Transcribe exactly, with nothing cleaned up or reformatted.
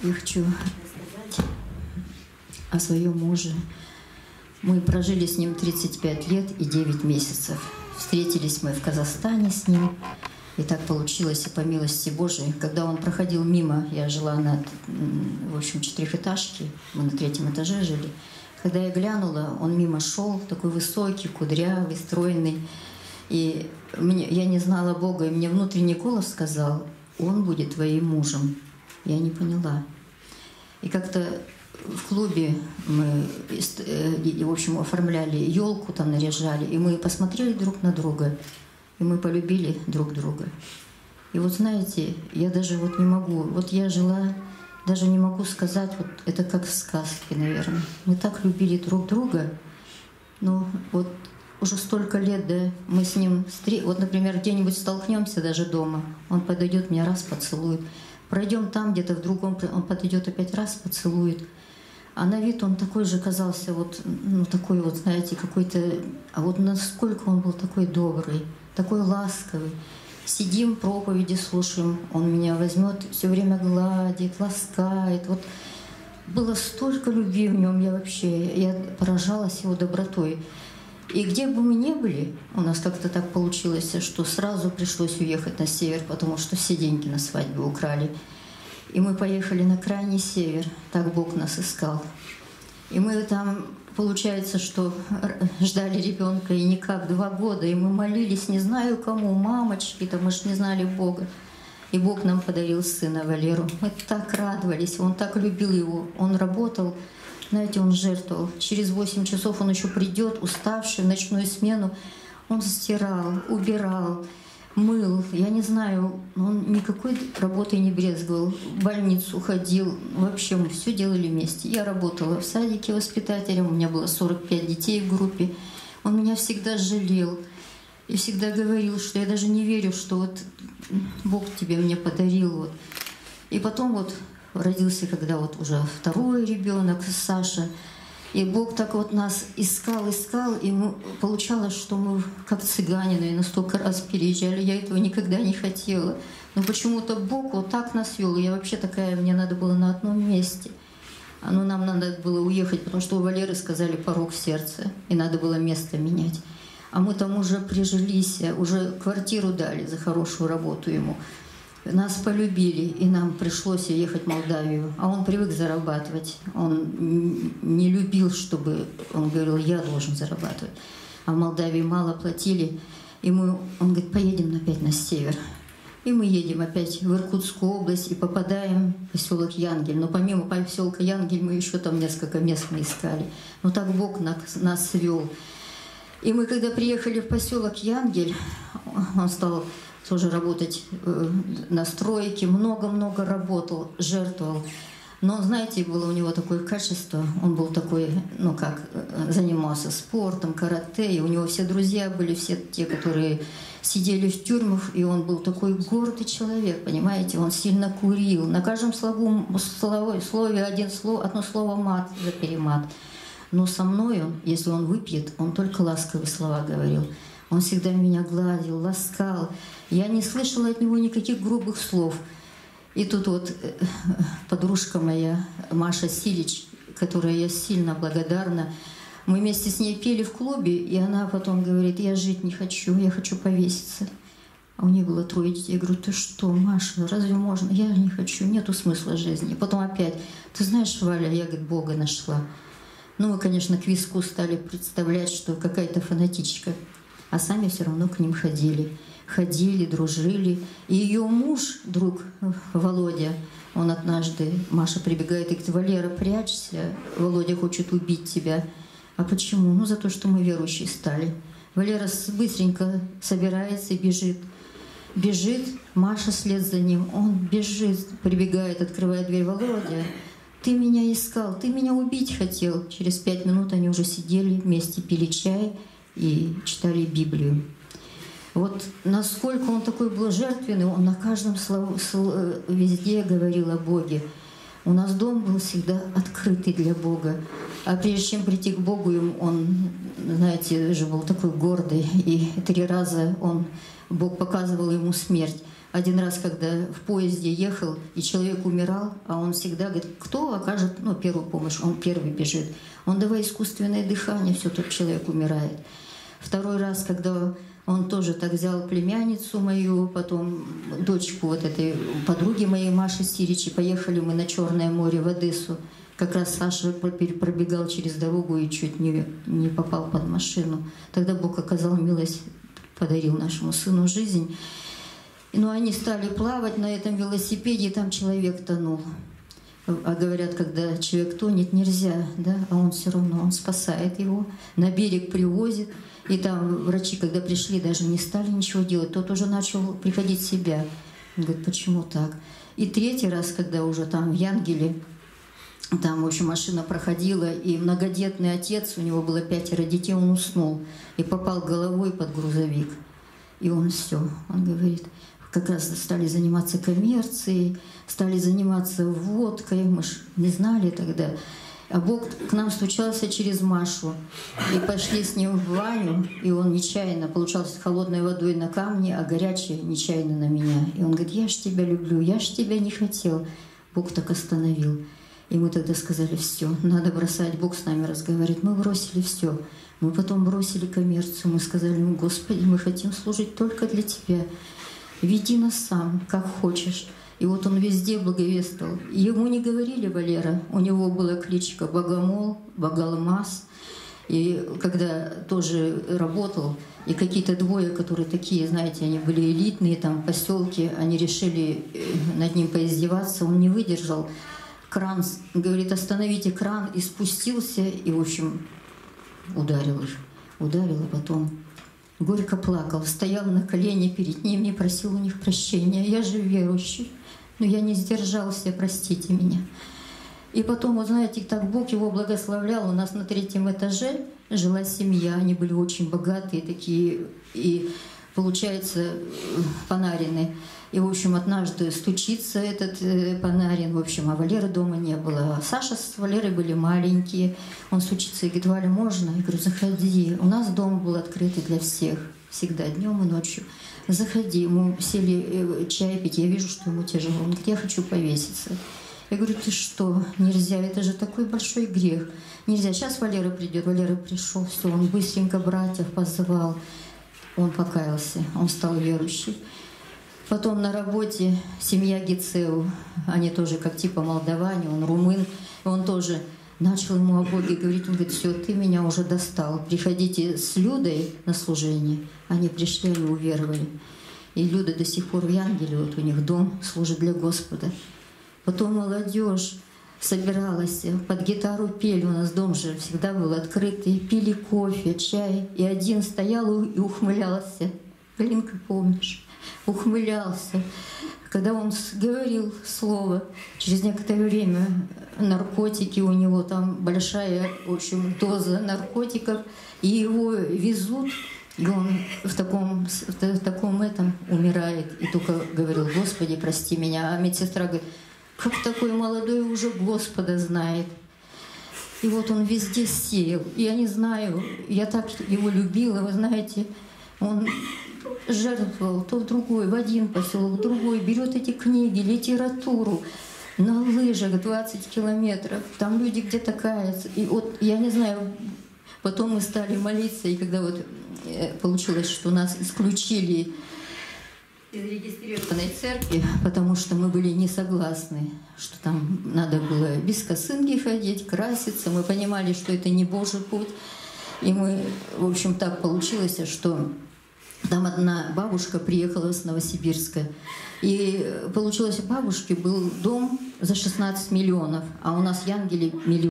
Я хочу рассказать о своем муже. Мы прожили с ним тридцать пять лет и девять месяцев. Встретились мы в Казахстане с ним. И так получилось, и по милости Божией, когда он проходил мимо, я жила на, в общем, четырехэтажке, мы на третьем этаже жили. Когда я глянула, он мимо шел, такой высокий, кудрявый, стройный. И мне, я не знала Бога, и мне внутренний голос сказал: он будет твоим мужем. Я не поняла. И как-то в клубе мы, в общем, оформляли елку, там наряжали, и мы посмотрели друг на друга, и мы полюбили друг друга. И вот знаете, я даже вот не могу, вот я жила, даже не могу сказать, вот это как в сказке, наверное. Мы так любили друг друга, ну вот уже столько лет, да, мы с ним, вот, например, где-нибудь столкнемся даже дома, он подойдет, меня раз поцелует. Пройдем там где-то в другом, он подойдет опять раз поцелует. А на вид он такой же казался, вот, ну такой вот, знаете, какой-то, а вот насколько он был такой добрый, такой ласковый. Сидим, проповеди слушаем, он меня возьмет, все время гладит, ласкает. Вот было столько любви в нем, я вообще, я поражалась его добротой. И где бы мы ни были, у нас как-то так получилось, что сразу пришлось уехать на север, потому что все деньги на свадьбу украли. И мы поехали на крайний север, так Бог нас искал. И мы там, получается, что ждали ребенка, и никак два года, и мы молились, не знаю кому, мамочки, там мы же не знали Бога. И Бог нам подарил сына Валеру. Мы так радовались, он так любил его, он работал. Знаете, он жертвовал. Через восемь часов он еще придет, уставший, в ночную смену. Он стирал, убирал, мыл. Я не знаю, он никакой работой не брезговал. В больницу ходил. Вообще мы все делали вместе. Я работала в садике воспитателем. У меня было сорок пять детей в группе. Он меня всегда жалел. И всегда говорил, что я даже не верю, что вот Бог тебе мне подарил. Вот. И потом вот родился, когда вот уже второй ребенок, Саша. И Бог так вот нас искал, искал, и мы, получалось, что мы как цыгане, наверное, столько раз переезжали. Я этого никогда не хотела. Но почему-то Бог вот так нас вел. Я вообще такая, мне надо было на одном месте. А ну, нам надо было уехать, потому что у Валеры сказали порог сердца, и надо было место менять. А мы там уже прижились, уже квартиру дали за хорошую работу ему. Нас полюбили, и нам пришлось ехать в Молдавию. А он привык зарабатывать. Он не любил, чтобы... Он говорил, я должен зарабатывать. А в Молдавии мало платили. И мы, он говорит, поедем опять на север. И мы едем опять в Иркутскую область и попадаем в поселок Янгель. Но помимо поселка Янгель мы еще там несколько мест мы искали. Но так Бог нас, нас свел. И мы, когда приехали в поселок Янгель, он стал тоже работать э, на стройке, много-много работал, жертвовал. Но, знаете, было у него такое качество, он был такой, ну как, занимался спортом, карате, и у него все друзья были, все те, которые сидели в тюрьмах, и он был такой гордый человек, понимаете, он сильно курил. На каждом слову, слове, слове один слово, одно слово мат за перемат. Но со мною, если он выпьет, он только ласковые слова говорил. Он всегда меня гладил, ласкал. Я не слышала от него никаких грубых слов. И тут вот подружка моя, Маша Силич, которой я сильно благодарна, мы вместе с ней пели в клубе, и она потом говорит, я жить не хочу, я хочу повеситься. А у нее было трое детей. Я говорю, ты что, Маша, разве можно? Я не хочу, нету смысла жизни. И потом опять, ты знаешь, Валя, я, говорит, Бога нашла. Ну, мы, конечно, к виску стали представлять, что какая-то фанатичка. А сами все равно к ним ходили. Ходили, дружили. И ее муж, друг Володя, он однажды, Маша прибегает и говорит, Валера, прячься, Володя хочет убить тебя. А почему? Ну, за то, что мы верующие стали. Валера быстренько собирается и бежит. Бежит, Маша вслед за ним. Он бежит, прибегает, открывает дверь. Володя, ты меня искал, ты меня убить хотел. Через пять минут они уже сидели вместе, пили чай и читали Библию. Вот насколько он такой был жертвенный, он на каждом слове, везде говорил о Боге. У нас дом был всегда открытый для Бога. А прежде чем прийти к Богу, он, знаете, же был такой гордый. И три раза он, Бог показывал ему смерть. Один раз, когда в поезде ехал, и человек умирал, а он всегда говорит, кто окажет ну, первую помощь, он первый бежит. Он давай искусственное дыхание, все, тот человек умирает. Второй раз, когда он тоже так взял племянницу мою, потом дочку вот этой подруги моей Маши Сиричи, поехали мы на Черное море в Одессу. Как раз Саша пробегал через дорогу и чуть не, не попал под машину. Тогда Бог оказал милость, подарил нашему сыну жизнь. Ну, они стали плавать на этом велосипеде, и там человек тонул. А говорят, когда человек тонет, нельзя, да? А он все равно, он спасает его, на берег привозит. И там врачи, когда пришли, даже не стали ничего делать. Тот уже начал приходить в себя. Он говорит, почему так? И третий раз, когда уже там в Янгеле, там, в общем, машина проходила, и многодетный отец, у него было пятеро детей, он уснул и попал головой под грузовик. И он все, он говорит, как раз стали заниматься коммерцией, стали заниматься водкой, мы ж не знали тогда. А Бог к нам стучался через Машу, и пошли с ним в баню, и он нечаянно, получался холодной водой на камне, а горячей нечаянно на меня. И он говорит, я ж тебя люблю, я ж тебя не хотел. Бог так остановил. И мы тогда сказали, все, надо бросать, Бог с нами разговаривает. Мы бросили все. Мы потом бросили коммерцию, мы сказали, ну, Господи, мы хотим служить только для Тебя. Веди нас сам, как хочешь. И вот он везде благовествовал. Ему не говорили Валера, у него была кличка Богомол, Богалмаз. И когда тоже работал, и какие-то двое, которые такие, знаете, они были элитные, там, поселки, они решили над ним поиздеваться, он не выдержал. Кран, говорит, остановите кран, и спустился, и, в общем, ударил их. Ударил, а потом горько плакал, стоял на колени перед ними и просил у них прощения. Я же верующий, но я не сдержался, простите меня. И потом, вот знаете, так Бог его благословлял. У нас на третьем этаже жила семья, они были очень богатые такие, и, получается, Панарины. И, в общем, однажды стучится этот э, Панарин, в общем, а Валеры дома не было. А Саша с Валерой были маленькие. Он стучится и говорит, Валя, можно? Я говорю, заходи. У нас дом был открытый для всех, всегда, днем и ночью. Заходи. Мы сели э, чай пить, я вижу, что ему тяжело. Он говорит, я хочу повеситься. Я говорю, ты что, нельзя, это же такой большой грех. Нельзя, сейчас Валера придет. Валера пришел, все, он быстренько братьев позвал. Он покаялся, он стал верующий. Потом на работе семья Гицеу, они тоже как типа молдаване, он румын, он тоже начал ему о Боге говорить, он говорит, все, ты меня уже достал, приходите с Людой на служение. Они пришли, они уверовали. И Люда до сих пор в Янгеле, вот у них дом служит для Господа. Потом молодежь собиралась, под гитару пели, у нас дом же всегда был открытый, пили кофе, чай, и один стоял и ухмылялся. Глинка, помнишь? Ухмылялся. Когда он говорил слово, через некоторое время наркотики, у него там большая, в общем, доза наркотиков, и его везут, и он в таком, в таком этом умирает. И только говорил, Господи, прости меня. А медсестра говорит, как такой молодой уже Господа знает. И вот он везде сеял. Я не знаю, я так его любила, вы знаете, он жертвовал то в другой, в один поселок, в другой, берет эти книги, литературу, на лыжах двадцать километров, там люди где-то каются. И вот, я не знаю, потом мы стали молиться, и когда вот получилось, что нас исключили из регистрированной церкви, потому что мы были не согласны, что там надо было без косынки ходить, краситься, мы понимали, что это не Божий путь. И мы, в общем, так получилось, что там одна бабушка приехала с Новосибирска. И получилось, у бабушки был дом за шестнадцать миллионов, а у нас в Янгеле миллион.